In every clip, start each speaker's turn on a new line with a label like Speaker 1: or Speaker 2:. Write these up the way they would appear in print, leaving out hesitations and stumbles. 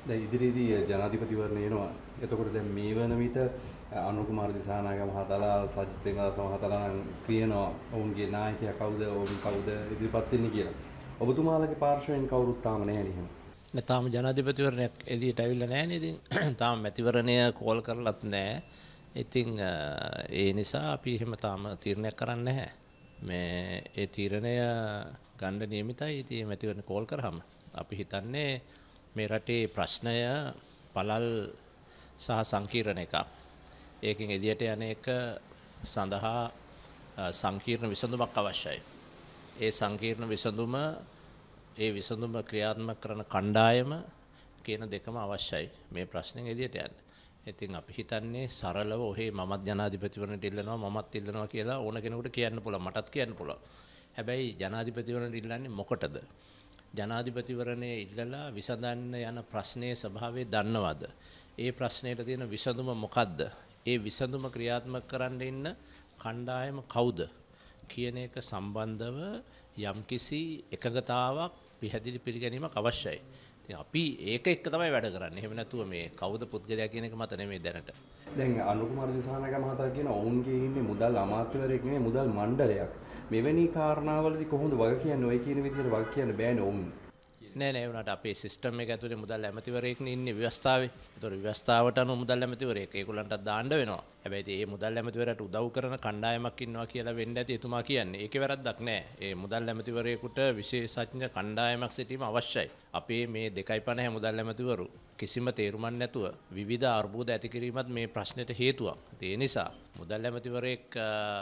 Speaker 1: දැන් ඉදිරියේදී ජනාධිපතිවරණ එනවා. එතකොට දැන් මේ වන විට අනුර කුමාර දිසානායක මහතාලා සජිත් ප්‍රේමදාස මහතාලා නම් කියනවා ඔවුන්ගේ නායකයා කවුද, ඔවුන් කවුද ඉදිරිපත් වෙන්නේ කියලා. ඔබතුමාලගේ පාර්ශවයෙන් කවුරුත් තාම නැහැ නේ එහෙම.
Speaker 2: තාම ජනාධිපතිවරණයක් එළියට ඇවිල්ලා නැහැ නේද? තාම මැතිවරණය කෝල් කරලත් නැහැ. ඉතින් ඒ නිසා අපි එහෙම තාම තීරණයක් කරන්නේ නැහැ. මේ ඒ තීරණය ගන්න නියමිතයි. ඉතින් මැතිවරණ කෝල් කරාම අපි හිතන්නේ මේ රටේ ප්‍රශ්නය පළල් සහ සංකීර්ණ එකක්. ඒකෙන් එළියට යන එක සඳහා සංකීර්ණ විසඳුමක් අවශ්‍යයි. ඒ සංකීර්ණ විසඳුම විසඳුම ක්‍රියාත්මක කරන කණ්ඩායම කියන දෙකම අවශ්‍යයි මේ ප්‍රශ්නෙන් එළියට යන්න. ඉතින් අපි හිතන්නේ සරලව ඔහේ මමත් ජනාධිපතිවරණයට ඉල්ලනවා මමත් ඉල්ලනවා කියලා ඕන කෙනෙකුට කියන්න පුළුවන්, මටත් කියන්න පුළුවන්. හැබැයි ජනාධිපතිවරණයට ඉල්ලන්නේ මොකටද? ජනාධිපතිවරණයේ ඉල්ලලා විසඳන්න යන ප්‍රශ්නයේ ස්වභාවය දන්නවද? ඒ ප්‍රශ්නයට තියෙන විසඳුම මොකද්ද? ඒ විසඳුම ක්‍රියාත්මක කරන්න ඉන්න කණ්ඩායම කවුද කියන එක සම්බන්ධව යම්කිසි එකගතාවක් පිළිහැදිලි පිළිගැනීමක් අවශ්‍යයි. ඉතින් අපි ඒක එක්ක තමයි වැඩ කරන්නේ. එහෙම නැතුව මේ කවුද පුද්ගලයා කියන එක මත නෙමෙයි දැනට.
Speaker 1: දැන් අනුර කුමාර දිසානායක මහතා කියන ඔවුන්ගේ ඉන්නේ මුදල් අමාත්‍යවරයෙක් නෙමෙයි මුදල් මණ්ඩලයක්. මෙවැනි කාරණාවලදී කොහොමද වග කියන්නේ? ඔය කියන විදිහට වග කියන්න බෑනේ ඔවුන්.
Speaker 2: නෑ උනාට අපේ සිස්ටම් එක ඇතුලේ මුදල් ඇමතිවරයෙක්නේ ඉන්නේ ව්‍යවස්ථාවේ. ඒතකොට ව්‍යවස්ථාවට අනුව මුදල් ඇමතිවරයෙක් ඒගොල්ලන්ටත් දාන්න වෙනවා. හැබැයි ඉතින් මේ මුදල් ඇමතිවරයාට උදව් කරන කණ්ඩායමක් ඉන්නවා කියලා වෙන්න ඇති එතුමා කියන්නේ. ඒකේ වැරද්දක් නෑ. ඒ මුදල් ඇමතිවරයෙකුට විශේෂඥ කණ්ඩායමක් සිටීම අවශ්‍යයි. අපේ මේ 2.50 මුදල් ඇමතිවරු කිසිම තේරුමක් නැතුව විවිධ අර්බුද ඇති කිරීමත් මේ ප්‍රශ්නෙට හේතුවක්. ඒ නිසා මුදල් ඇමතිවරයෙක්ට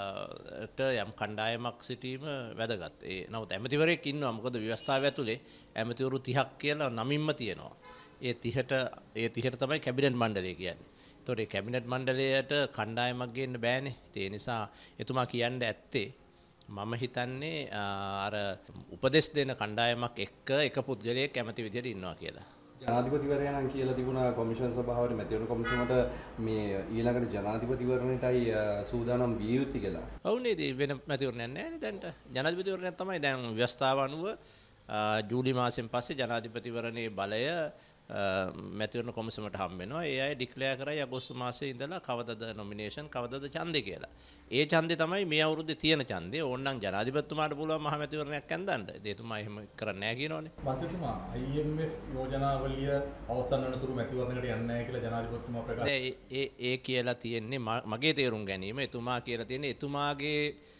Speaker 2: යම් කණ්ඩායමක් සිටීම වැදගත්. නමුත් ඇමතිවරයෙක් ඉන්නවා. මොකද ව්‍යවස්ථාව ඇතුලේ ඇමතිවරු 30ක් කියලා නමින්ම තියෙනවා. ඒ 30ට තමයි කැබිනට් මණ්ඩලය කියන්නේ. ඒතකොට ඒ කැබිනට් මණ්ඩලයට කණ්ඩායමක් ගේන්න බෑනේ. ඒ නිසා එතුමා කියන්න ඇත්තේ මම හිතන්නේ අර උපදෙස් දෙන කණ්ඩායමක් එක්ක එක පුද්ගලයෙක් කැමති විදිහට ඉන්නවා කියලා.
Speaker 1: ජනාධිපතිවරයා නම් කියලා තිබුණා කොමිෂන් සභාවට මැතිවරණ කොමිසමට මේ ඊළඟට ජනාධිපතිවරණයටයි සූදානම් විය යුත්තේ කියලා.
Speaker 2: ඔව් නේද? වෙන මැතිවරණයක් නැහැ නේද දැන්ට. ජනාධිපතිවරණයක් තමයි දැන් ව්‍යවස්ථාව අනුව ජූලි මාසෙන් පස්සේ ජනාධිපතිවරණයේ බලය මැතිවරණ කොමිසමට හම්බ වෙනවා. ඒ අය ඩික්ලෙයාර් කරයි අගෝස්තු මාසයේ ඉඳලා කවදද නොමිනේෂන් කවදද ඡන්දේ කියලා. ඒ ඡන්දේ තමයි මේ අවුරුද්දේ තියෙන ඡන්දේ. ඕනනම් ජනාධිපතිතුමාට පුළුවන් මහ මැතිවරණයක් ඇඳන්න. එතුමා එහෙම කරන්නේ නැහැ කියනෝනේ.
Speaker 3: මන්ත්‍රීතුමා IMF යෝජනාවලිය අවසන් වෙනතුරු මැතිවරණයකට යන්නේ නැහැ කියලා ජනාධිපතිතුමා ප්‍රකාශ.
Speaker 2: ඒ කියලා තියෙන්නේ මගේ තේරුම් ගැනීම. එතුමා කියලා තියෙන්නේ එතුමාගේ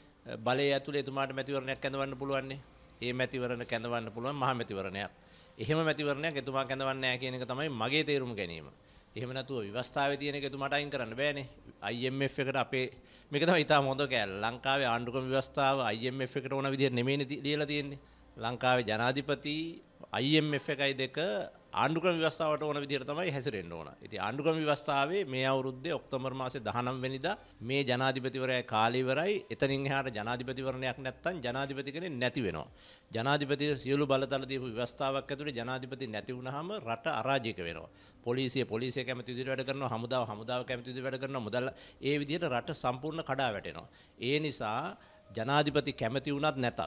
Speaker 2: බලය ඇතුලේ එතුමාට මැතිවරණයක් ඇඳවන්න පුළුවන් නේ. ඒ මැතිවරණ කැඳවන්න පුළුවන් මහ මැතිවරණයක්. එහෙම මැතිවරණයක් එතුමා කැඳවන්නේ නැහැ කියන එක තමයි මගේ තේරුම ගැනීම. එහෙම නැතුව ව්‍යවස්ථාවේ තියෙන එක එතුමාට අයින් කරන්න බෑනේ. IMF එකට අපේ මේක තමයි ඉතාම හොඳ කෑල්ල. ලංකාවේ ආණ්ඩුක්‍රම ව්‍යවස්ථාව IMF එකට ඕන විදිහට නෙමෙයිනේ ලියලා තියෙන්නේ. ලංකාවේ ජනාධිපති IMF එකයි දෙක ආණ්ඩුක්‍රම ව්‍යවස්ථාවට ඕන විදිහට තමයි හැසිරෙන්න ඕන. ඉතින් ආණ්ඩුක්‍රම ව්‍යවස්ථාවේ මේ අවුරුද්දේ ඔක්තෝබර් මාසේ 19 වෙනිදා මේ ජනාධිපතිවරයා කාලය ඉවරයි. එතනින් එහාට ජනාධිපතිවරණයක් නැත්තම් ජනාධිපති කෙනෙක් නැති වෙනවා. ජනාධිපති සියලු බලතල දීපු ව්‍යවස්ථාවක් ඇතුලේ ජනාධිපති නැති වුනහම රට අරාජික වෙනවා. පොලිසිය කැමති විදිහට වැඩ කරනවා. හමුදාව කැමති විදිහට වැඩ කරනවා. මුදල් ඒ විදිහට රට සම්පූර්ණ කඩා වැටෙනවා. ඒ නිසා ජනාධිපති කැමති වුණත් නැතත්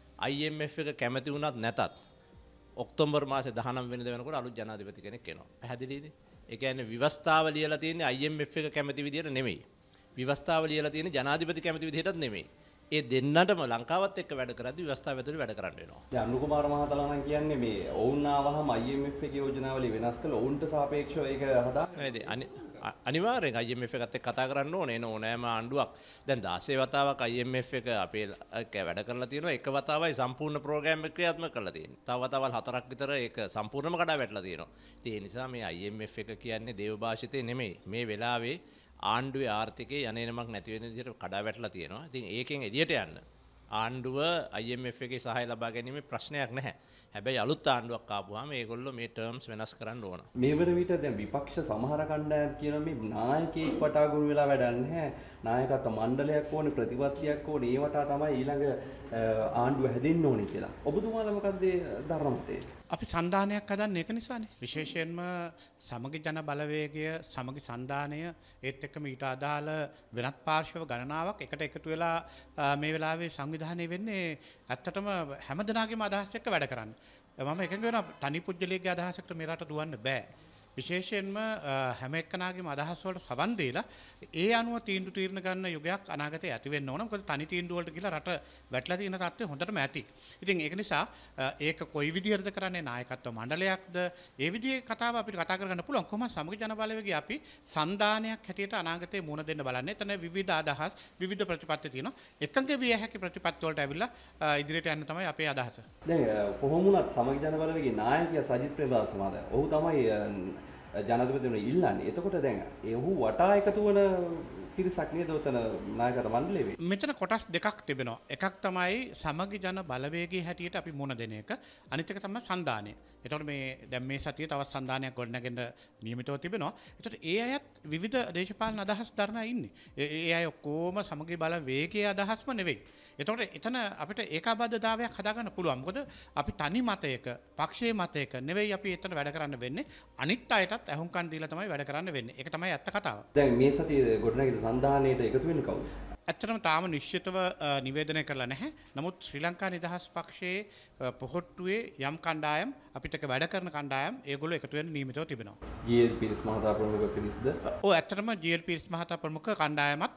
Speaker 2: IMF එක කැමති වුණත් නැතත් ඔක්තෝබර් මාසේ 19 වෙනිදා වෙනකොට අලුත් ජනාධිපති කෙනෙක් එනවා. පැහැදිලිද? ඒ කියන්නේ ව්‍යවස්ථාව ලියලා තියෙන්නේ IMF එක කැමති විදිහට නෙමෙයි. ව්‍යවස්ථාව ලියලා තියෙන්නේ ජනාධිපති කැමති විදිහටත් නෙමෙයි. ඒ දෙන්නටම ලංකාවත් එක්ක වැඩ කරද්දී ව්‍යවස්ථාව ඇතුලේ වැඩ කරන්න වෙනවා.
Speaker 1: දැන් අනුර කුමාර මහතාලා නම් කියන්නේ මේ ඔවුන් ආවහම IMF එකේ යෝජනාවලිය වෙනස් කළා ඔවුන්ට සාපේක්ෂව ඒක හදා
Speaker 2: අනිවාර්යෙන් IMF එකත් එක්ක කතා කරන්න ඕනේ ඕනෑම ආණ්ඩුවක්. දැන් 16 වතාවක් IMF එක අපේ වැඩ කරලා තියෙනවා. එක වතාවයි සම්පූර්ණ ප්‍රෝග්‍රෑම් එක ක්‍රියාත්මක කරලා තියෙන්නේ. තව වතාවල් 4ක් විතර ඒක සම්පූර්ණයෙන්ම කඩා වැටලා තියෙනවා. ඉතින් ඒ නිසා මේ IMF එක කියන්නේ දේව භාෂිතේ නෙමෙයි. මේ වෙලාවේ ආණ්ඩුවේ ආර්ථිකයේ යන්නේමක් නැති වෙන විදිහට කඩා වැටලා තියෙනවා. ඉතින් ඒකෙන් එළියට යන්න ආණ්ඩුව IMF එකේ සහාය ලබා ගැනීමේ ප්‍රශ්නයක් නැහැ. හැබැයි අලුත් ආණ්ඩුවක් ආපුවාම මේගොල්ලෝ මේ ටර්ම්ස් වෙනස් කරන්න ඕන.
Speaker 1: මේ වන විට දැන් විපක්ෂ සමහර කණ්ඩායම් කියන මේ නායකයෙක් වටාගුරු වෙලා වැඩක් නැහැ. නායකත්ව මණ්ඩලයක් ඕනේ, ප්‍රතිපත්තියක් ඕනේ. ඒ වටා තමයි ඊළඟ ආණ්ඩුව හැදෙන්න ඕනේ කියලා. ඔබතුමාලා මොකද්ද ධර්මමතේ?
Speaker 4: අපි සන්ධානයක් හදන්නේ ඒක නිසානේ. විශේෂයෙන්ම සමගි ජන බලවේගය, සමගි සන්ධානය ඒත් එක්කම ඊට අදාළ වෙනත් පාර්ශව ගණනාවක් එකට එකතු වෙලා මේ වෙලාවේ සංවිධානය වෙන්නේ ඇත්තටම හැමදෙනාගේම අදහස් එක්ක වැඩ කරන්න. මම එකඟ වෙනවා තනි පුජ්‍යලයේ අදහසකට මේ රට දුවන්න බෑ. විශේෂයෙන්ම හැම එක්කනාගේම අදහස් වලට සවන් දීලා ඒ අනුව තීන්දුව తీරන ගන්න යුගයක් අනාගතයේ ඇති වෙන්න ඕන. මොකද තනි තීන්දුව වලට ගිහලා රට වැටලා තියෙන තත්ත්වය හොඳටම ඇති. ඉතින් ඒක නිසා ඒක කොයි විදිහටද කරන්නේ නායකත්ව මණ්ඩලයක්ද ඒ විදිහේ කතාව අපිට කතා කරගන්න පුළුවන්. කොහොමද සමග ජන බලවේගය අපි සන්දානයක් හැටියට අනාගතයේ මුණ දෙන්න බලන්නේ. එතන විවිධ අදහස් විවිධ ප්‍රතිපත්ති තියෙනවා. එකඟ විය හැකි ප්‍රතිපත්ති වලට ඇවිල්ලා ඉදිරියට යන්න තමයි අපේ අදහස.
Speaker 1: දැන් කොහොම වුණත් සමග ජන බලවේගයේ නායකයා සජිත් ප්‍රේමදාස මහතා. ඔහු තමයි ජනාධිපතිතුමනි ඉල්ලන්නේ. එතකොට දැන් ඔහු වටා එකතු වන පිරිසක් නේද උතන නායකත්ව මණ්ඩලයේ?
Speaker 4: මෙතන කොටස් දෙකක් තිබෙනවා. එකක් තමයි සමග ජන බලවේගයේ හැටියට අපි මුණ දෙන එක. අනිත් එක තමයි සන්දානය. එතකොට මේ දැන් මේ සතියේ තවත් සන්දානයක් ගොඩනගෙන නියමිතව තිබෙනවා. එතකොට ඒ අයත් විවිධ දේශපාලන අදහස් දරනා ඉන්නේ. ඒ අය ඔක්කොම සමග බලවේගයේ අදහස්ම නෙවෙයි. එතකොට එතන අපිට ඒකාබද්ධතාවයක් හදාගන්න පුළුවන්. මොකද අපි තනි මතයක, පක්ෂයේ මතයක නෙවෙයි අපි එතන වැඩ කරන්න වෙන්නේ. අනිත් අයටත් අහුම්කම් දීලා තමයි වැඩ කරන්න වෙන්නේ. ඒක තමයි ඇත්ත කතාව.
Speaker 1: දැන් මේ සතියේ ගොඩනැගිලි සන්දානයේට එකතු වෙන්නේ කවුද?
Speaker 4: ඇත්තටම තාම නිශ්චිතව නිවේදනය කරලා නැහැ. නමුත් ශ්‍රී ලංකා නිදහස් පක්ෂයේ පොහොට්ටුවේ යම් කණ්ඩායම් අපිට වැඩ කරන කණ්ඩායම් ඒගොල්ලෝ එකතු වෙන්න නියමිතව තිබෙනවා.
Speaker 1: ජී.එල්. පිරිස් මහතා ප්‍රමුඛ පිරිස්ද?
Speaker 4: ඔව් ඇත්තටම ජී.එල්. පිරිස් මහතා ප්‍රමුඛ කණ්ඩායමත්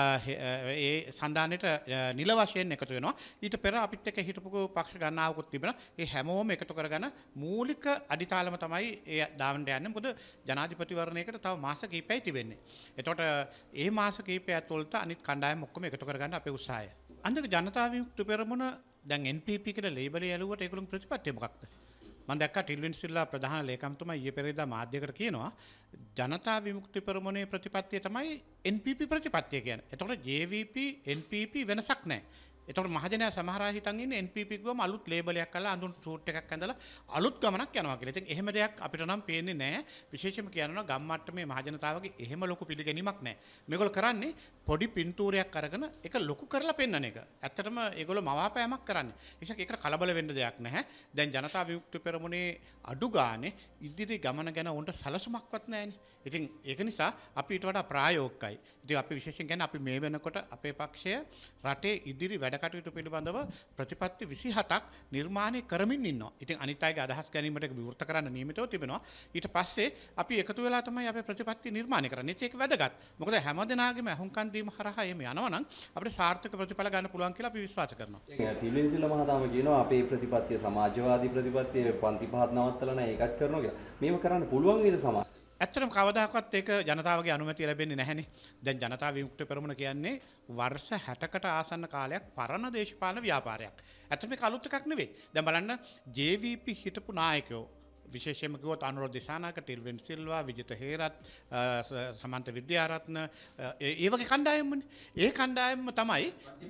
Speaker 4: ඒ සන්දානෙට නිල වශයෙන් එකතු වෙනවා. ඊට පෙර අපිත් එක්ක හිටපු පක්ෂ ගණනාවකුත් තිබෙනවා. ඒ හැමෝම එකතු කරගෙන මූලික අඩිතාලම තමයි ඒ දාවන්න යන්නේ. මොකද ජනාධිපතිවරණයකට තව මාස කිහිපයක් තිබෙන්නේ. එතකොට ඒ මාස කිහිපය ඇතුළත අනිත් කණ්ඩායම් ඔක්කොම එකතු කරගන්න අපේ උත්සාහය. අන්තික ජනතා විමුක්ති පෙරමුණ දැන් NPP කියලා ලේබලේ ඇලුවට ඒගොල්ලෝ ප්‍රතිපත්තිය මොකක්ද? මම දැක්කා ටිල්වින් සිල්ලා ප්‍රධාන ලේකම්තුමා ඊයේ පෙරේදා මාධ්‍යයකට කියනවා ජනතා විමුක්ති පෙරමුණේ ප්‍රතිපත්තිය තමයි NPP ප්‍රතිපත්තිය කියන්නේ. එතකොට JVP NPP වෙනසක් නැහැ. එතකොට මහජනයා සමහර අය හිතන් ඉන්නේ NPP ගුවම අලුත් ලේබලයක් කරලා අඳුන් සූට් එකක් ඇඳලා අලුත් ගමනක් යනවා කියලා. ඉතින් එහෙම දෙයක් අපිට නම් පේන්නේ නැහැ. විශේෂයෙන්ම කියනවා ගම් මට්ටමේ මහජනතාවගේ එහෙම ලොකු පිළිගැනීමක් නැහැ. මේගොල්ලෝ කරන්නේ පොඩි පින්තූරයක් අරගෙන ඒක ලොකු කරලා පෙන්වන එක. ඇත්තටම ඒගොල්ලෝ මවාපෑමක් කරන්නේ. ඒසක් ඒකට කලබල වෙන්න දෙයක් නැහැ. දැන් ජනතා විමුක්ති පෙරමුණේ අඩු ගානේ ඉදිරි ගමන ගැන උන්ට සැලසුමක්වත් නැහැනේ. ඉතින් ඒක නිසා අපි ඊට වඩා ප්‍රායෝගිකයි. ඉතින් අපි විශේෂයෙන් කියන්නේ අපි මේ වෙනකොට අපේ පක්ෂය රටේ ඉදිරි වැඩ කටයුතු පිළිබඳව ප්‍රතිපත්ති 27ක් නිර්මාණය කරමින් ඉන්නවා. ඉතින් අනිත් අයගේ අදහස් ගැනීමට විවෘත කරන්න නියමිතව තිබෙනවා. ඊට පස්සේ අපි එකතු වෙලා තමයි අපේ ප්‍රතිපත්ති නිර්මාණය කරන්නේ. ඒක වැදගත්. මොකද හැම දිනාගෙම අහුම්කම් දීම හරහා එමෙ යනවා නම් අපිට සාර්ථක ප්‍රතිඵල ගන්න පුළුවන් කියලා අපි විශ්වාස කරනවා.
Speaker 1: ටිල්වින් සිල්ලා මහතාම කියනවා අපේ ප්‍රතිපත්තිය සමාජවාදී ප්‍රතිපත්තිය පන්ති පහත් නවත්තලා නැහැ ඒකත් කරනවා කියලා. මේව කරන්න පුළුවන් නේද සමාජ?
Speaker 4: ඇත්තටම කවදාකවත් ඒක ජනතාවගේ අනුමැතිය ලැබෙන්නේ නැහැනේ. දැන් ජනතා විමුක්ති පෙරමුණ කියන්නේ වර්ෂ 60කට ආසන්න කාලයක් පරණ දේශපාලන ව්‍යාපාරයක්. ඇත්තටම මේක අලුත් එකක් නෙවෙයි. දැන් බලන්න JVP හිටපු නායකයෝ විශේෂයෙන්ම කිව්වොත් අනුරෝධ දිසානායක, ටිල්වින් සිල්වා, විජිත හේරත්, සමන්ත විද්‍යාරත්න ඒ වගේ කණ්ඩායම්මනේ. ඒ කණ්ඩායම්ම තමයි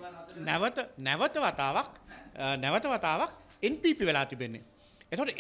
Speaker 4: නැවත වතාවක් NPP වෙලා තිබෙන්නේ. එතකොට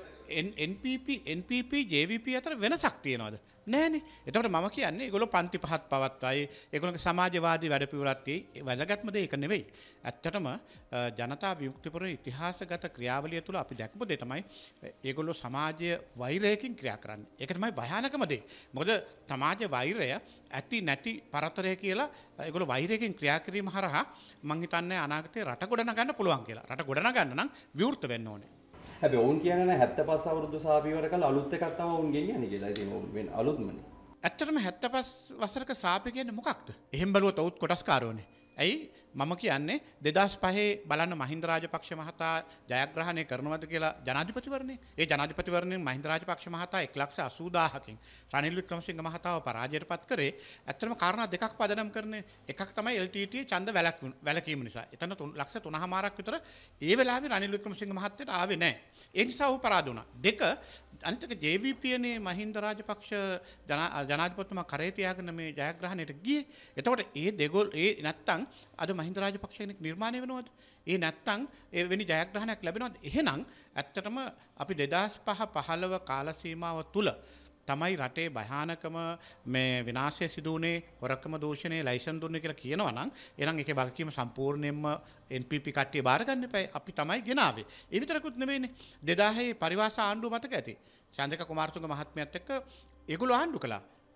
Speaker 4: NPP JVP අතර වෙනසක් තියෙනවද? නැහැනේ. එතකොට මම කියන්නේ ඒගොල්ලෝ පන්ති පහත් පවත්වයි. ඒගොල්ලෝගේ සමාජවාදී වැඩපිළිවෙලත් වැදගත්ම දේ ඒක නෙවෙයි. ඇත්තටම ජනතා විමුක්ති පෙරමුණේ ඉතිහාසගත ක්‍රියාවලිය තුළ අපි දැක්පු දේ තමයි ඒගොල්ලෝ සමාජය වෛරයකින් ක්‍රියා කරන්නේ. ඒක තමයි භයානකම දේ. මොකද සමාජ වෛරය ඇති නැති පරතරය කියලා ඒගොල්ලෝ වෛරයකින් ක්‍රියා කිරීම හරහා මං හිතන්නේ අනාගතේ රට ගොඩනගන්න පුළුවන් කියලා. රට ගොඩනගන්න නම් විවෘත වෙන්න ඕනේ.
Speaker 1: හැබැයි ඔවුන් කියන්නේ නැහැ 75 අවුරුදු සාපියවර කල අලුත් එකක් තමයි ඔවුන් ගෙනියන්නේ කියලා. ඉතින් ඔවුන් වෙන අලුත්මනේ.
Speaker 4: ඇත්තටම 75 වසරක සාපේ කියන්නේ මොකක්ද? එහෙම බලුවොත් ඔවුත් කොටස්කාරෝනේ. ඇයි මම කියන්නේ 2005 බලන්න මහින්ද රාජපක්ෂ මහතා ජයග්‍රහණය කරනවද කියලා ජනාධිපතිවරණේ. ඒ ජනාධිපතිවරණයෙන් මහින්ද රාජපක්ෂ මහතා 1,80,000කින් රනිල් වික්‍රමසිංහ මහතාව පරාජයට පත් කරේ. ඇත්තටම කාරණා දෙකක් පදනම් කරන්නේ. එකක් තමයි LTT ඡන්ද වැළකීම නිසා. එතන 3,00,000ක් විතර ඒ වෙලාවේ රනිල් වික්‍රමසිංහ මහත්තයට ආවේ නැහැ. ඒ නිසා ඔහු පරාද වුණා. දෙක අනිත් එක JVP නේ මහින්ද රාජපක්ෂ ජනාධිපතිතුමා කරේ තියාගෙන මේ ජයග්‍රහණයට ගියේ. එතකොට ඒ නැත්තම් අද මහින්ද රාජපක්ෂ කෙනෙක් නිර්මාණය වෙනවද? ඒ නැත්තම් ඒ වෙනි ජයග්‍රහණයක් ලැබෙනවද? එහෙනම් ඇත්තටම අපි 2005-15 කාල සීමාව තුල තමයි රටේ භයානකම මේ විනාශය සිදු වුණේ, හොරකම දූෂණය ලයිසන් දුන්නේ කියලා කියනවා නම් එහෙනම් ඒකේ වගකීම සම්පූර්ණයෙන්ම NPP කට්ටිය බාර ගන්න එපා. අපි තමයි ගෙනාවේ. ඒ විතරකුත් නෙමෙයිනේ. 2000 පරිවාස ආණ්ඩුව මතක ඇති. චන්ද්‍රිකා කුමාරතුංග මහත්මියත් එක්ක ඒගොල්ලෝ ආණ්ඩු කළා.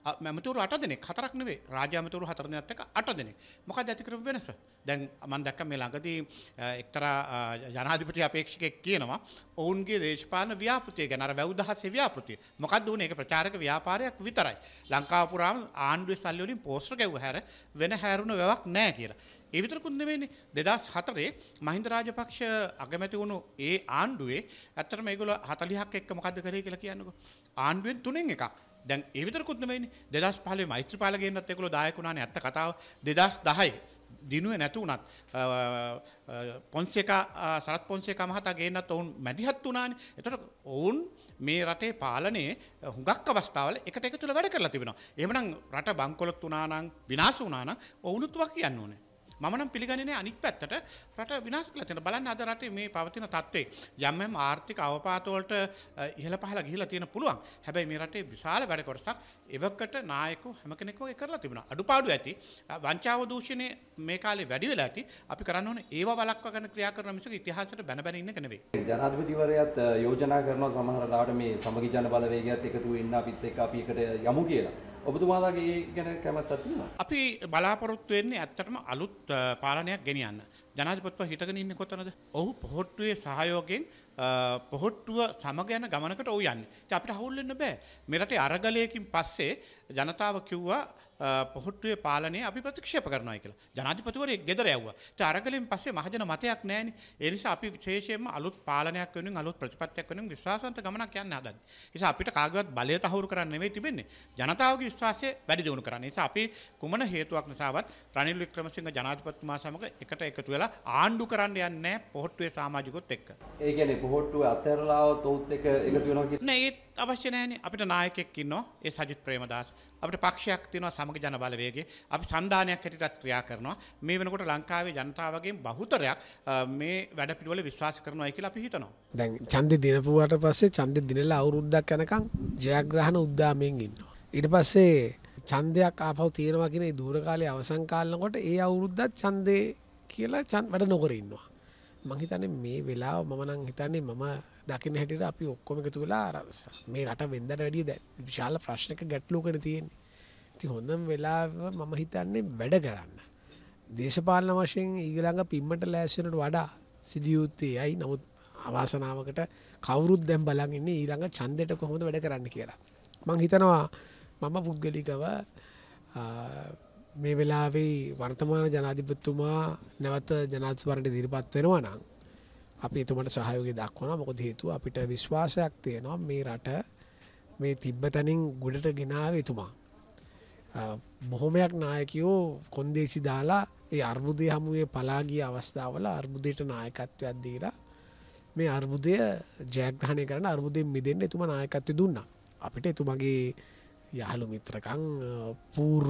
Speaker 4: මැමතුරු 8 දෙනෙක් 4ක් නෙවෙයි රාජ්‍ය ඇමතුරු 4 දෙනෙක් එක්ක 8 දෙනෙක්. මොකක්ද ඇති කරපු වෙනස? දැන් මම දැක්ක මේ ළඟදී එක්තරා ජනාධිපති අපේක්ෂකෙක් කියනවා ඔවුන්ගේ දේශපාලන ව්‍යාපෘතිය ගැන අර වැව්දහසේ ව්‍යාපෘතිය. මොකක්ද උනේ? ඒක ප්‍රචාරක ව්‍යාපාරයක් විතරයි. ලංකාව පුරාම ආණ්ඩුවේ සල්ලි වලින් පෝස්ටර් ගැව්ව හැර වෙන හැරුණ වැවක් නැහැ කියලා. ඒ විතරකුත් නෙවෙයිනේ 2004 මහින්ද රාජපක්ෂ අගමැති වුණු ඒ ආණ්ඩුවේ ඇත්තටම මේගොල්ලෝ 40ක් එක්ක මොකද්ද කරේ කියලා කියන්නකෝ. ආණ්ඩුවෙන් 3න් එකක්. දැන් ඒ විතරකුත් නෙවෙයිනේ 2015 මෛත්‍රීපාල ගේන්නත් ඒගොල්ලෝ දායක වුණානේ ඇත්ත කතාව. 2010 දිනුවේ නැතු උනත් පොන්සේකා සරත් පොන්සේකා මහතා ගේන්නත් ඔවුන් මැදිහත් වුණානේ. එතකොට ඔවුන් මේ රටේ පාලනයේ හුඟක් අවස්ථාවල එකට එකතුලා වැඩ කරලා තිබෙනවා. එහෙමනම් රට බංකොලොත් වුණා නම් විනාශ වුණා නම් ඔවුනුත් වක් කියන්න ඕනේ. මම නම් පිළිගන්නේ නැහැ අනිත් පැත්තට රට විනාශ කරලා තියෙනවා. බලන්න අද රටේ මේ පවතින තත්ත්වේ යම් යම් ආර්ථික අවපාත වලට ඉහළ පහළ ගිහිලා තියෙන පුළුවන්. හැබැයි මේ රටේ විශාල වැඩ කොටසක් එවකට නායකයෝ හැම කෙනෙක්ම ඒ කරලා තිබුණා. අඩුපාඩු ඇති. වංචාව දූෂණය මේ කාලේ වැඩි වෙලා ඇති. අපි කරන්න ඕනේ ඒව වළක්වා ගන්න ක්‍රියා කරන මිසක ඉතිහාසයට බැන බැන ඉන්න එක නෙවෙයි.
Speaker 1: ජනාධිපතිවරයාත් යෝජනා කරනවා සමහර ලාවට මේ සමගි ජන බලවේගයත් එකතු වෙන්න අපිත් එක්ක අපි එකට යමු කියලා. ඔබතුමාලාගේ ඒ ගැන කැමැත්තක් තියෙනවා?
Speaker 4: අපි බලාපොරොත්තු වෙන්නේ ඇත්තටම අලුත් පාලනයක් ගෙනියන්න. ජනාධිපතිතුමා හිටගෙන ඉන්නේ කොතනද? ඔහු පොහොට්ටුවේ සහයෝගයෙන් පොහොට්ටුව සමග යන ගමනකට ඔහු යන්නේ. ඉතින් අපිට හවුල් වෙන්න බෑ. මේ රටේ අරගලයකින් පස්සේ ජනතාව කිව්වා පොහොට්ටුවේ පාලනය අපි ප්‍රතික්ෂේප කරනවා කියලා. ජනාධිපතිවරයෙක් ගෙදර යවුවා. ඉතින් අරගලෙන් පස්සේ මහජන මතයක් නැහැනේ. ඒ නිසා අපි විශේෂයෙන්ම අලුත් පාලනයක් වෙනුවෙන් අලුත් ප්‍රතිපත්තියක් වෙනුවෙන් විශ්වාසවන්ත ගමනක් යන්න හදන්නේ. ඒ නිසා අපිට කාගේවත් බලය තහවුරු කරන්න නෙවෙයි තිබෙන්නේ. ජනතාවගේ විශ්වාසය වැඩි දියුණු කරන්න. ඒ නිසා අපි කුමන හේතුවක් නිසාවත් රනිල් වික්‍රමසිංහ ජනාධිපතිතුමා සමග එකට එකතු වෙලා ආණ්ඩු කරන්න යන්නේ නැහැ පොහොට්ටුවේ සමාජිකයොත් එක්ක.
Speaker 1: ඒ කියන්නේ පොහොට්ටුව අතහැරලා આવත් ඔවුත් එක්ක එකතු වෙනවා කියන්නේ
Speaker 4: නෑ ඒත් අවශ්‍ය නැහැනේ. අපිට නායකයෙක් ඉන්නවා ඒ සජිත් ප්‍රේමදාස. අපිට පක්ෂයක් තියෙනවා සමග ජන බලවේගයේ. අපි සන්ධානයක් හැටියටත් ක්‍රියා කරනවා. මේ වෙනකොට ලංකාවේ ජනතාවගේ බහුතරයක් මේ වැඩ පිළිවෙල විශ්වාස කරනවා කියලා අපි හිතනවා.
Speaker 5: දැන් ඡන්දෙ දිනපුවාට පස්සේ ඡන්දෙ දිනලා අවුරුද්දක් යනකම් ජයග්‍රහණ උද්දාමයෙන් ඉන්නවා. ඊට පස්සේ ඡන්දයක් ආපහු තියෙනවා කියන ඒ දූර කාලේ අවසන් කාලනකොට ඒ අවුරුද්දත් ඡන්දේ කියලා වැඩ නොකර ඉන්නවා. මම හිතන්නේ මේ වෙලාව මම නම් හිතන්නේ මම දකින්න හැටියට අපි ඔක්කොම එකතු වෙලා මේ රට වෙන්දට වැඩිය දැන් විශාල ප්‍රශ්නක ගැටලුවකට තියෙන්නේ. ඉතින් හොඳම වෙලාව මම හිතන්නේ වැඩ කරන්න. දේශපාලන වශයෙන් ඊළඟ පිම්මට ලෑස්ති වෙනට වඩා සිදු යුත්තේ ඇයි? නමුත් අවාසනාවකට කවුරුත් දැන් බලන් ඉන්නේ ඊළඟ ඡන්දෙට කොහොමද වැඩ කරන්න කියලා. මම හිතනවා මම පුද්ගලිකව මේ වෙලාවේ වර්තමාන ජනාධිපතිතුමා නැවත ජනාධිපතිවරණයට ඉදිරිපත් වෙනවා නම් අපි එතුමාට සහයෝගය දක්වනවා. මොකද හේතුව අපිට විශ්වාසයක් තියෙනවා මේ රට මේ තිබ්බතනින් ගොඩට ගෙනාවේ එතුමා. බොහොමයක් නායකයෝ කොන්දේසි දාලා ඒ අර්බුදය හමුවේ පලා ගිය අවස්ථාවල අර්බුදයට නායකත්වයක් දීලා මේ අර්බුදය ජයග්‍රහණය කරන අර්බුදයෙන් මිදෙන්න එතුමා නායකත්වය දුන්නා. අපිට එතුමගේ යහළු මිත්‍රකම් පූර්ව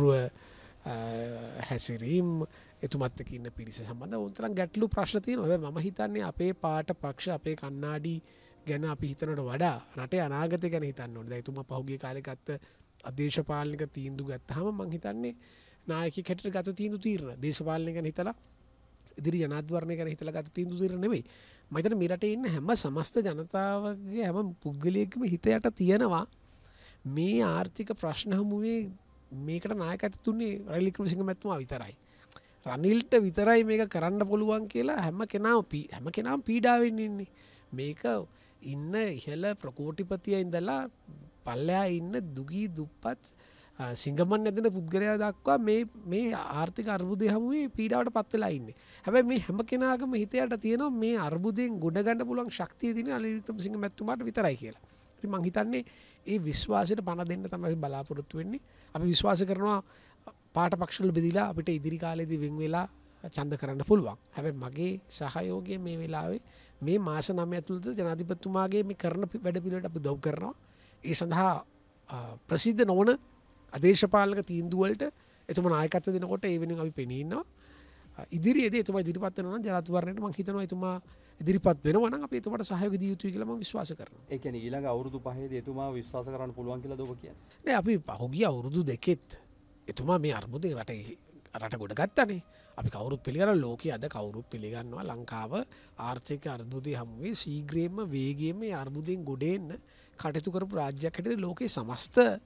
Speaker 5: හැසිරීම් එතුමත් එක්ක ඉන්න පිරිස සම්බන්ධව උන්තරම් ගැටලු ප්‍රශ්න තියෙනවා. හැබැයි මම හිතන්නේ අපේ පාට පක්ෂ අපේ කන්නාඩි ගැන අපි හිතනට වඩා රටේ අනාගතය ගැන හිතන්න ඕනේ. දැන් එතුමා පහුගිය කාලේ ගත්ත අධේශපාලනික තීන්දුව ගත්තාම මම හිතන්නේ නායකයෙක් හැටියට ගත තීන්දුව දේශපාලනය ගැන හිතලා ඉදිරි ජනාධිපතිවරණය ගැන හිතලා ගත තීන්දුව తీරන නෙවෙයි. මම හිතන්නේ මේ රටේ ඉන්න හැම සමස්ත ජනතාවගේ හැම පුද්ගලයෙක්ගේම හිත යට තියෙනවා මේ ආර්ථික ප්‍රශ්න හමුවේ මේකට නායකත්වය දුන්නේ රනිල් වික්‍රමසිංහ මැතිතුමා විතරයි. රනිල්ට විතරයි මේක කරන්න පුළුවන් කියලා හැම කෙනාම පීඩාවෙන් ඉන්නේ. මේක ඉන්න ඉහළ ප්‍රකෝටිපතිය ඉඳලා පල්ලෙහා ඉන්න දුගී දුප්පත් සිංගමන් නැදෙන පුද්ගලයා දක්වා මේ ආර්ථික අර්බුදය හමුවේ පීඩාවට පත් වෙලා ඉන්නේ. හැබැයි මේ හැම කෙනාගේම හිත යට තියෙනවා මේ අර්බුදයෙන් ගොඩ ගන්න පුළුවන් ශක්තිය තියෙන රනිල් වික්‍රමසිංහ මැතිතුමාට විතරයි කියලා. ඉතින් මම හිතන්නේ ඒ විශ්වාසයට පණ දෙන්න තමයි බලාපොරොත්තු වෙන්නේ. අපි විශ්වාස කරනවා පාට පක්ෂවල බෙදීලා අපිට ඉදිරි කාලේදී වෙන් වෙලා ඡන්ද කරන්න පුළුවන්. හැබැයි මගේ සහයෝගය මේ වෙලාවේ මේ මාස 9 ඇතුළත ජනාධිපතිතුමාගේ මේ කරන වැඩ පිළිවෙලට අපි උදව් කරනවා. ඒ සඳහා ප්‍රසිද්ධ නොවන අධේශපාලක තීන්දුව වලට එතුමා නායකත්වය දෙනකොට ඒ වෙනුවෙන් අපි පෙනී ඉන්නවා. ඉදිරියේදී එතුමා ඉදිරිපත් වෙනවා නම් ජනාධිපතිවරණයට මම හිතනවා එතුමා ඉදිරිපත් වෙනවා නම් අපි එතුමාට සහයෝගය දිය යුතුයි කියලා මම විශ්වාස කරනවා.
Speaker 1: ඒ කියන්නේ ඊළඟ අවුරුදු 5ේදී එතුමා විශ්වාස කරන්න පුළුවන් කියලාද ඔබ කියන්නේ?
Speaker 5: නෑ අපි පහුගිය අවුරුදු දෙකෙත් එතුමා මේ අර්බුදයෙන් රට ගොඩ ගත්තනේ. අපි කවුරුත් පිළිගන්න ලෝකයේ අද කවුරුත් පිළිගන්නවා ලංකාව ආර්ථික අර්බුදය හමුවේ ශීඝ්‍රයෙන්ම වේගයෙන්ම මේ අර්බුදයෙන් ගොඩ එන්න කටයුතු කරපු රාජ්‍යයක් හැටියට ලෝකයේ සමස්ත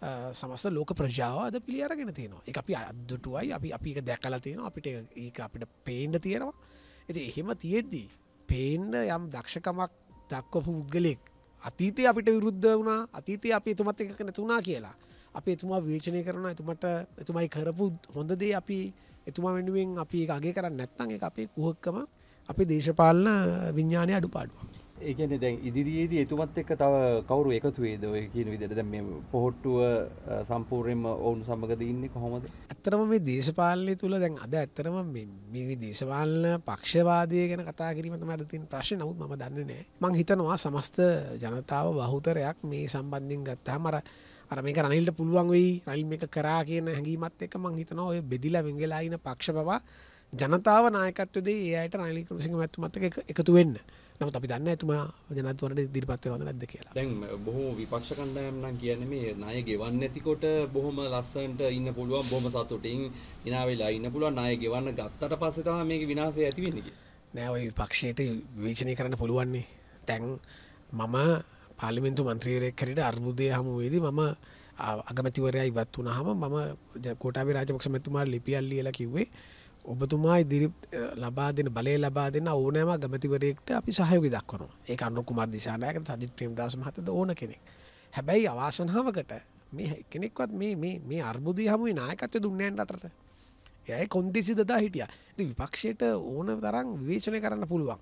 Speaker 5: සමස්ත ලෝක ප්‍රජාව අද පිළි අරගෙන තියෙනවා. ඒක අපි අද්දුටුවයි අපි ඒක දැකලා තියෙනවා. අපිට ඒක අපිට පේන්න තියෙනවා. ඉතින් එහෙම තියෙද්දි පේන්න යම් දක්ෂකමක් දක්වපු පුද්ගලෙක් අතීතයේ අපිට විරුද්ධ වුණා. අතීතයේ අපි එතුමත් එක්ක නැතුණා කියලා. අපි එතුමා විවේචනය කරනවා. එතුමයි කරපු හොඳ දේ අපි එතුමා වෙනුවෙන් අපි ඒක අගය කරන්නේ නැත්නම් ඒක අපේ කුහකකම අපේ දේශපාලන විඥානයේ අඩුපාඩුවක්.
Speaker 1: ඒ කියන්නේ දැන් ඉදිරියේදී එතුමත් එක්ක තව කවුරු එකතු වේද ඔය කියන විදිහට දැන් මේ පොහොට්ටුව සම්පූර්ණයෙන්ම ඔවුන් සමගද ඉන්නේ කොහොමද?
Speaker 5: ඇත්තටම මේ දේශපාලනය තුල දැන් අද ඇත්තටම මේ දේශපාලන පක්ෂවාදය ගැන කතා කිරීම තමයි අද තියෙන ප්‍රශ්නේ. නමුත් මම දන්නේ නැහැ. මම හිතනවා සමස්ත ජනතාව බහුතරයක් මේ සම්බන්ධයෙන් ගත්තාම අර මේක රනිල්ට පුළුවන් වෙයි රනිල් මේක කරා කියන හැඟීමත් එක්ක මම හිතනවා ඔය බෙදිලා වෙන් වෙලා ඉන පක්ෂ පවා ජනතාව නායකත්වයේදී ඒ අයට රනිල් වික්‍රමසිංහ මැතිතුමත් එක්ක එකතු වෙන්න. නමුත් අපි දන්නේ එතුමා ජනාධිපතිවරණයට ඉදිරිපත් වෙනවද නැද්ද කියලා.
Speaker 1: දැන් බොහොම විපක්ෂ කණ්ඩායම් නම් කියන්නේ මේ ණය ගෙවන්න නැතිකොට බොහොම ලස්සනට ඉන්න පුළුවන් බොහොම සතුටින් hina වෙලා ඉන්න පුළුවන් ණය ගෙවන්න ගත්තට පස්සේ තමයි මේකේ විනාශය ඇති වෙන්නේ කියලා.
Speaker 5: නෑ ඔය විපක්ෂයට විවේචනය කරන්න පුළුවන් නේ. දැන් මම පාර්ලිමේන්තු මන්ත්‍රීවරයෙක් හැටියට අර්බුදයේ හමුවේදී මම අගමැතිවරයා ඉවත් වුණාම මම කොටාබේ රාජපක්ෂ මැතිතුමාට ලිපියක් ලියලා කිව්වේ ඔබතුමා ඉදිරි ලබා දෙන බලය ලබා දෙන ඕනෑම අගමැතිවරයෙක්ට අපි සහයෝගය දක්වනවා. ඒක අනුර කුමාර දිසානායක සජිත් ප්‍රේමදාස මහතාද ඕන කෙනෙක්. හැබැයි අවාසනාවකට මේ කෙනෙක්වත් මේ අර්බුදයේ හමුවේ නායකත්වය දුන්නේ නැහැ රටට. එයායි කොන්දේසි දදා හිටියා. ඉතින් විපක්ෂයට ඕන තරම් විවේචනය කරන්න පුළුවන්.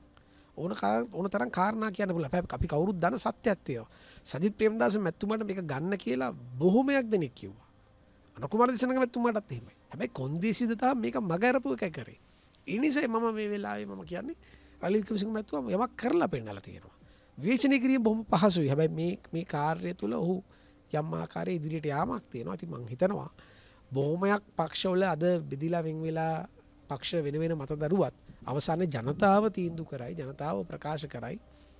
Speaker 5: ඕන තරම් කාරණා කියන්න පුළුවන්. හැබැයි අපි කවුරුත් දන්න සත්‍යයක් තියෙනවා. සජිත් ප්‍රේමදාස මැතිතුමාට මේක ගන්න කියලා බොහොමයක් දෙනෙක් කිව්වා. අනුර කුමාර දිසානායක මැතිතුමාටත් එහෙමයි. හැබැයි කොන්දේසිද තමයි මේක මගහැරපු එකයි කරේ. ඒ නිසා මම මේ වෙලාවේ මම කියන්නේ රනිල් වික්‍රමසිංහ මැතිතුමා යමක් කරලා පෙන්නලා තියෙනවා. විවේචනය කිරීම බොහොම පහසුයි. හැබැයි මේ කාර්යය තුළ ඔහු යම් ආකාරයේ ඉදිරියට යාමක් තියෙනවා. ඉතින් මම හිතනවා බොහොමයක් පක්ෂවල අද බෙදිලා වෙන් වෙලා පක්ෂ වෙන මත දරුවත් අවසානයේ ජනතාව තීන්දුව කරයි, ජනතාව ප්‍රකාශ කරයි.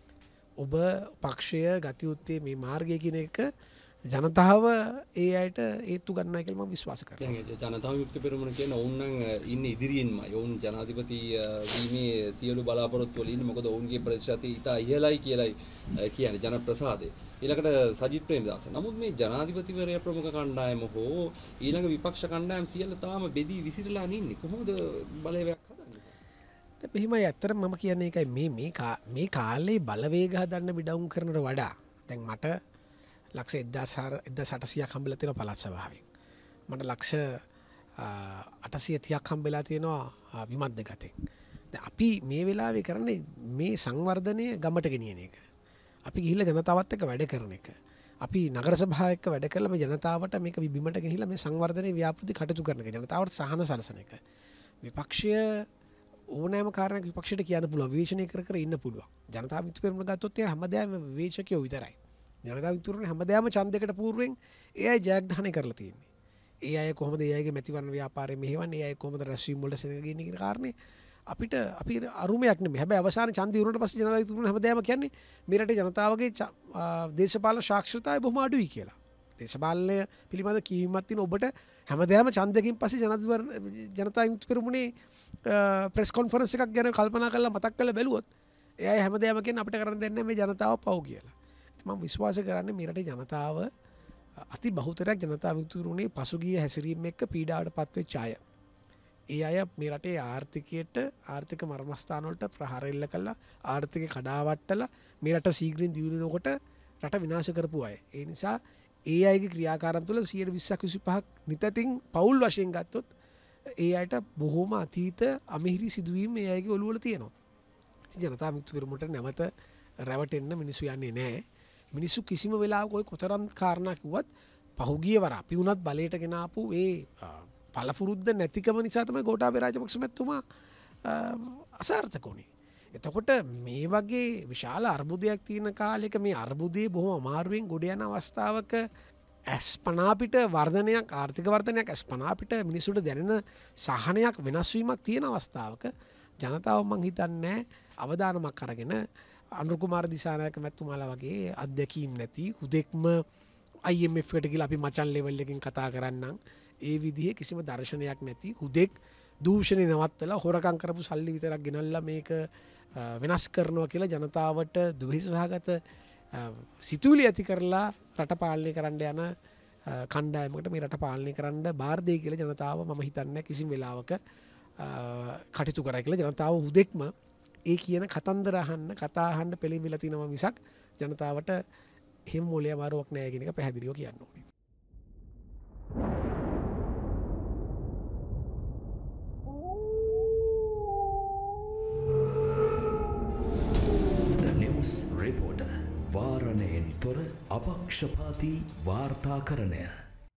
Speaker 5: ඔබ පක්ෂය ගති යුත්තේ මේ මාර්ගය කියන එක ජනතාව ඒ අයට ඒත්තු ගන්නවා කියලා මම විශ්වාස කරනවා.
Speaker 1: දැන් ජනතා විමුක්ති පෙරමුණ කියන ඔවුන් නම් ඉන්නේ ඉදිරියෙන්මයි. ඔවුන් ජනාධිපති වීමේ සියලු බලාපොරොත්තු වල ඉන්නේ. මොකද ඔවුන්ගේ ප්‍රතිශතය ඉතා ඉහළයි කියලායි කියන්නේ ජනප්‍රසාදය. ඊළඟට සජිත් ප්‍රේමදාස. නමුත් මේ ජනාධිපතිවරයා ප්‍රමුඛ කණ්ඩායම හෝ ඊළඟ විපක්ෂ කණ්ඩායම් සියල්ල තාම බෙදී විසිරලා ඉන්නේ. කොහොමද බලවේගයක් හදන්නේ?
Speaker 5: එහෙමයි ඇත්තටම මම කියන්නේ ඒකයි මේ කාලේ බලවේග හදන්න බිඩවුම් කරනට වඩා දැන් මට ලක්ෂ 1800ක් හම්බෙලා තියෙනවා පළාත් සභාවෙන්. මට ලක්ෂ 830ක් හම්බෙලා තියෙනවා විමද්ද ගතෙන්. දැන් අපි මේ වෙලාවේ කරන්නේ මේ සංවර්ධනය ගමට ගෙනියන එක. අපි ගිහිල්ලා ජනතාවත් එක්ක වැඩ කරන එක. අපි නගර සභාව එක්ක වැඩ කරලා මේ ජනතාවට මේක බිමට ගෙනිහිලා මේ සංවර්ධනයේ ව්‍යාපෘති කටයුතු කරන එක. ජනතාවට සහන සලසන එක. විපක්ෂය ඕනෑම කාරණයක් විපක්ෂයට කියන්න පුළුවන්. විවේචනය කර ඉන්න පුළුවන්. ජනතා විමුක්ති පෙරමුණ ගත්තොත් ඒ හැමදාම විවේචකයෝ විතරයි. ජනතා විමුක්ති පෙරමුණ හැමදාම ඡන්දයකට పూర్වෙන් ඒ අය ජයග්‍රහණය කරලා තියෙන්නේ. ඒ අය කොහොමද ඒ අයගේ මැතිවරණ ව්‍යාපාරය මෙහෙවන්නේ? ඒ අය කොහොමද රැස්වීම් වලට සෙනගින්නේ කියන කාරණේ අපිට අරුමයක් නෙමෙයි. හැබැයි අවසාන ඡන්දය ඉවරනට පස්සේ ජනතා විමුක්ති පෙරමුණ හැමදාම කියන්නේ මේ රටේ ජනතාවගේ දේශපාලන සාක්ෂරතාවය බොහොම අඩුයි කියලා. දේශපාලනය පිළිබඳ කීමක් තියෙන ඔබට හැමදාම ඡන්දකින් පස්සේ ජනතා විමුක්ති පෙරමුණේ ප්‍රෙස් කොන්ෆරන්ස් එකක් ගැන කල්පනා කරලා මතක් කරලා බැලුවොත් ඒ අය හැමදාම කියන්නේ අපිට කරන්න දෙන්නේ මේ ජනතාව පව් කියලා. මම විශ්වාස කරන්නේ මේ රටේ ජනතාව අති බහුතරයක් ජනතා විමුක්ති පෙරමුණේ පසුගිය හැසිරීම එක්ක පීඩාවට පත්වෙච්ච අය. ඒ අය මේ රටේ ආර්ථිකයට ආර්ථික මර්මස්ථාන වලට ප්‍රහාර එල්ල කළා ආර්ථිකය කඩාවට්ටලා මේ රට ශීඝ්‍රයෙන් දියුණු වෙනකොට රට විනාශ කරපු අය. ඒ නිසා ඒ අයගේ ක්‍රියාකාරම් තුළ 120ක් 25ක් නිතතින් පෞල් වශයෙන් ගත්තොත් ඒ අයට බොහෝම අතීත අමිහිරි සිදුවීම් ඒ අයගේ ඔළුව වල තියෙනවා. ඉතින් ජනතා විමුක්ති පෙරමුණට නැවත රැවටෙන්න මිනිස්සු යන්නේ නැහැ. මිනිස්සු කිසිම වෙලාවක ඔය කොතරම් කාරණා කිව්වත් පහුගිය වර අපි වුණත් බලයට ගෙන ආපු ඒ පළපුරුද්ද නැතිකම නිසා තමයි ගෝඨාභය රාජපක්ෂ මැතිතුමා අසාර්ථක වුණේ. එතකොට මේ වගේ විශාල අර්බුදයක් තියෙන කාලෙක මේ අර්බුදයේ බොහොම අමාරුවෙන් ගොඩ යන අවස්ථාවක ඇස්පනා පිට වර්ධනයක් ආර්ථික වර්ධනයක් ඇස්පනා පිට මිනිසුන්ට දැනෙන සහනයක් වෙනස් වීමක් තියෙන අවස්ථාවක ජනතාව මං හිතන්නේ අවදානමක් අරගෙන අනුර කුමාර දිසානායක මැතිතුමාලා වගේ අත්දැකීම් නැති හුදෙක්ම IMF එකට ගිහලා අපි මචන් ලෙවල් එකකින් කතා කරන්නම් ඒ විදිහේ කිසිම දර්ශනයක් නැති හුදෙක් දූෂණය නවත්තලා හොරකම් කරපු සල්ලි විතරක් ගෙනල්ලා මේක වෙනස් කරනවා කියලා ජනතාවට දුහිස සහගත සිතුවිලි ඇති කරලා රට පාලනය කරන්න යන කණ්ඩායමකට මේ රට පාලනය කරන්න බාර්දය කියල ජනතාව මම හිතන්න කිසිම වෙලාවක කටයුතු කර කියල ජනතාව හුදෙක්ම ඒ කියන කතන්දරහන්න කතාහන්න පෙළිමිල තිනව මිසක් ජනතාවට හෙම මොලය මාරුවක් නෑගෙනක පැහැදිලිව කියන්න ඕනේ.
Speaker 6: රිපෝට වාරණයෙන් තොර අපක්ෂපාති වාර්තාකරණය